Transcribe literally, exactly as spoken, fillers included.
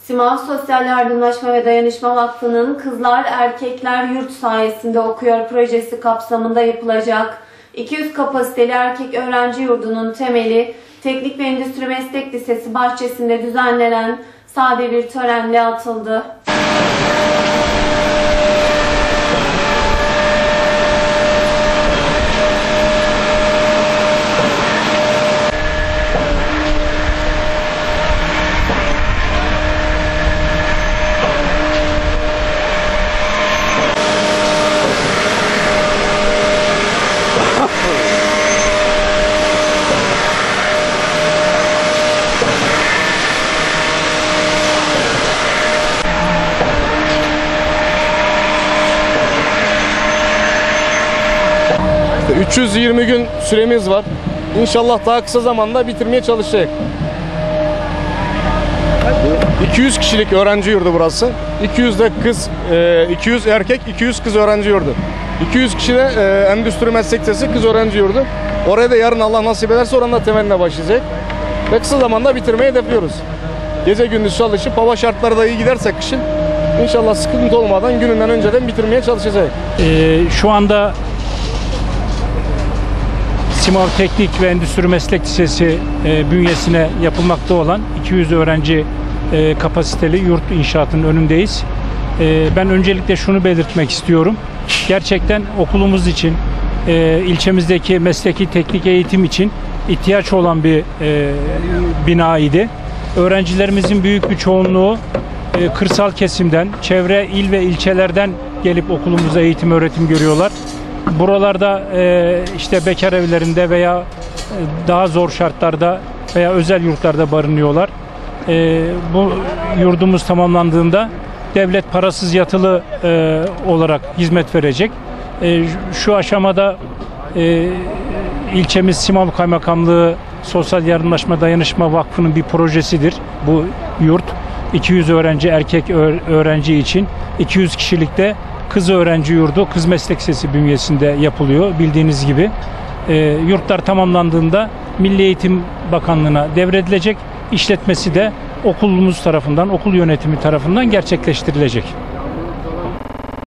Simav Sosyal Yardımlaşma ve Dayanışma Vakfı'nın Kızlar Erkekler Yurt Sayesinde Okuyor projesi kapsamında yapılacak iki yüz kapasiteli erkek öğrenci yurdunun temeli Teknik ve Endüstri Meslek Lisesi bahçesinde düzenlenen sade bir törenle atıldı. üç yüz yirmi gün süremiz var. İnşallah daha kısa zamanda bitirmeye çalışacak. iki yüz kişilik öğrenci yurdu burası. iki yüz de kız, iki yüz erkek, iki yüz kız öğrenci yurdu. iki yüz kişi de Endüstri Meslek Lisesi kız öğrenci yurdu. Oraya da yarın Allah nasip ederse oranın da temeline başlayacak. Ve kısa zamanda bitirmeyi hedefliyoruz. Gece gündüz çalışıp hava şartları da iyi giderse kışın İnşallah sıkıntı olmadan gününden önceden bitirmeye çalışacak. Ee, şu anda Simav Teknik ve Endüstri Meslek Lisesi e, bünyesine yapılmakta olan iki yüz öğrenci e, kapasiteli yurt inşaatının önündeyiz. E, ben öncelikle şunu belirtmek istiyorum. Gerçekten okulumuz için, e, ilçemizdeki mesleki teknik eğitim için ihtiyaç olan bir e, bina idi. Öğrencilerimizin büyük bir çoğunluğu e, kırsal kesimden, çevre il ve ilçelerden gelip okulumuzda eğitim öğretim görüyorlar. Buralarda e, işte bekar evlerinde veya e, daha zor şartlarda veya özel yurtlarda barınıyorlar. E, bu yurdumuz tamamlandığında devlet parasız yatılı e, olarak hizmet verecek. E, şu aşamada e, ilçemiz Simav Kaymakamlığı Sosyal Yardımlaşma Dayanışma Vakfı'nın bir projesidir. Bu yurt iki yüz öğrenci erkek öğrenci için iki yüz kişilikte kız öğrenci yurdu Kız Meslek Lisesi bünyesinde yapılıyor bildiğiniz gibi. E, yurtlar tamamlandığında Milli Eğitim Bakanlığı'na devredilecek. İşletmesi de okulumuz tarafından, okul yönetimi tarafından gerçekleştirilecek.